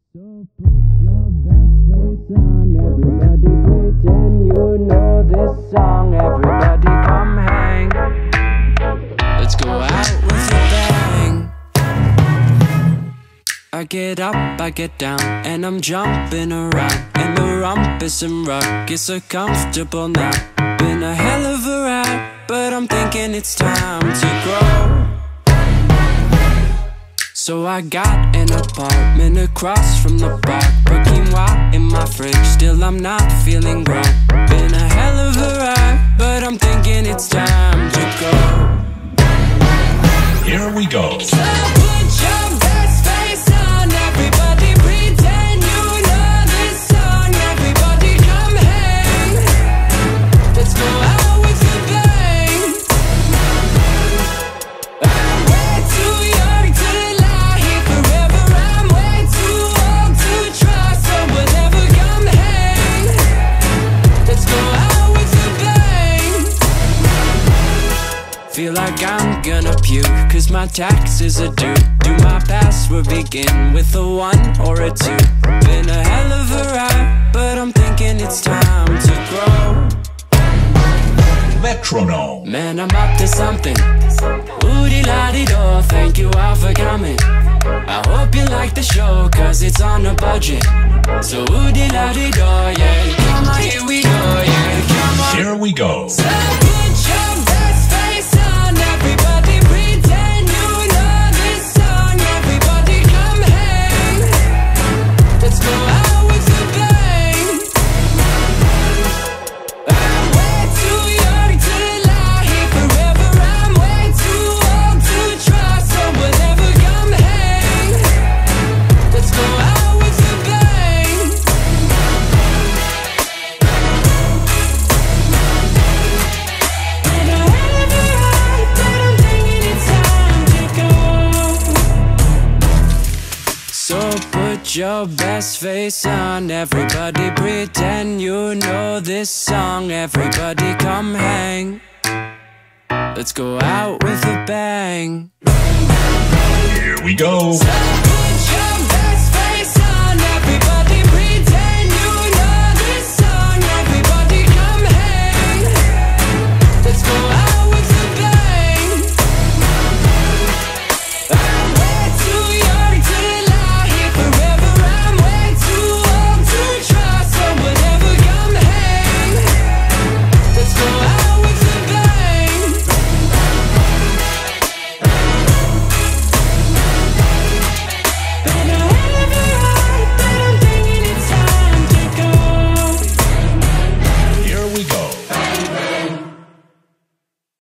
So put your best face on, everybody pretend you know this song. Everybody come hang, let's go out with a bang. I get up, I get down, and I'm jumping around, and the rumpus and rug is so comfortable now. Been a hell of a ride, but I'm thinking it's time to grow. So I got an apartment across from the park, put quinoa in my fridge, still I'm not feeling grown. Been a hell of a ride, but I'm thinking it's time to go. Here we go. So put your best face on, everybody pretend you know this song. Everybody come hang, let's go out with a bang. I'm way too young to lie here forever, I'm way too old to try. So whatever, come hang, let's go out with a bang. Feel like I'm gonna puke, cause my taxes are due. Do my password begin with a 1 or a 2? Been a hell of a ride, but I'm thinking it's time to grow. Metronome. Man, I'm up to something. Oodie-la-dee-do, thank you all for coming. I hope you like the show, cause it's on a budget. So oodie-la-dee-do, yeah, come on, here we go, yeah, come on. Here we go. So put your best face on, everybody pretend you know this song. Everybody come hang, let's go out with a bang. I'm way too young to lie here forever, I'm way too old to try. So whatever, come hang, let's go out with a bang. Been a hell of a ride, but I'm thinking it's time to go. So put your best face on, everybody pretend you know this song. Everybody come hang, let's go out with a bang. Here we go. So put